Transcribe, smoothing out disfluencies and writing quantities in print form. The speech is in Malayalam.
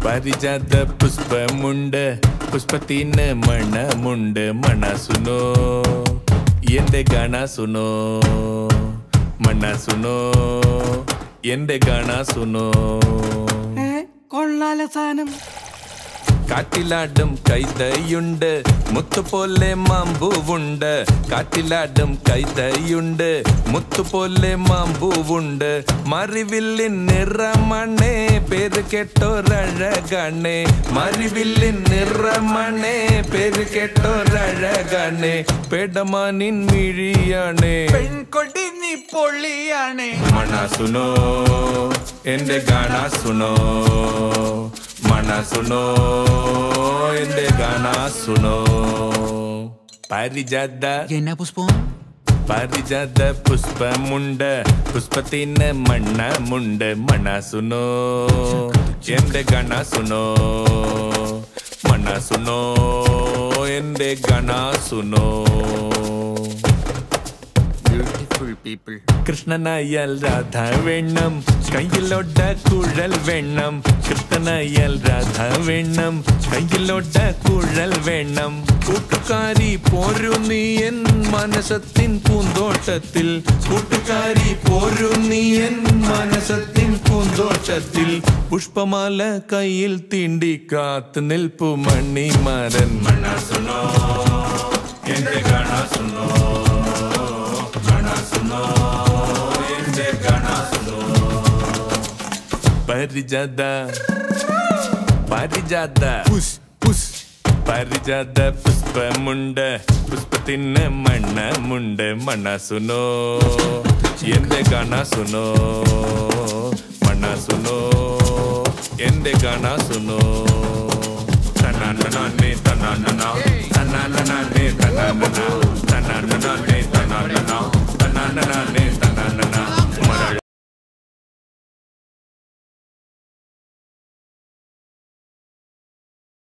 പരിജാത പുഷ്പമുണ്ട് പുഷ്പത്തിന് മണമുണ്ട് മനസുനോ എന്റെ ഗാന സുനോ മനസുനോ എന്റെ ഗാന സുനോ കൊള്ളാല സാധനം കാറ്റിലാടും കൈതയുണ്ട് മുത്തുപോലെ മാമ്പൂവുണ്ട് കാറ്റിലാടും കൈതയുണ്ട് മുത്തുപോലെ മാമ്പൂവുണ്ട് മറിവില്ലിൻ നിറമണേ പേര് കേട്ടോരഴകണേ മറിവില്ലിൻ നിറമണേ പേര് കേട്ടോരഴകണേ പേടമാനിൻ മിഴിയാണേ പെൺകൊടി നീ പൊള്ളിയാണേ മനസുനോ എന്റെ ഗാന സുനോ മനസുനോ എന്റെ ഗാന സുനോ പരിജാത എന്നാ പുഷ്പം പരിജാത പുഷ്പമുണ്ട് പുഷ്പത്തിന് മണമുണ്ട് മനസുനോ എന്റെ ഗാന സുനോ മനസുനോ എന്റെ ഗാന സുനോ people. കൃഷ്ണനായാൽ രാധ വേണം കയ്യിലോട്ട കുഴൽ വേണം കൃഷ്ണനായാൽ രാധ വേണം കയ്യിലോട്ട കുഴൽ വേണം കൂട്ടുകാരി പോരു നീ എൻ മനസത്തിൻ പൂന്തോട്ടത്തിൽ കൂട്ടുകാരി പോരു നീ എൻ മനസത്തിൻ പൂന്തോട്ടത്തിൽ പുഷ്പമാല കയ്യിൽ തീണ്ടി കാത്തു നിൽപ്പു മണിമാരൻ മനസുനോ എന്റെ ഗാന സുനോ പരിജാത പരിജാത പരിജാത പുഷ്പമുണ്ട് പുഷ്പത്തിന് മണമുണ്ട് മനസുനോ എന്റെ ഗാന സുനോ മനസുനോ എന്റെ ഗാന സുനോ തനാനേ തനാനേ തനാനേ തനാനേ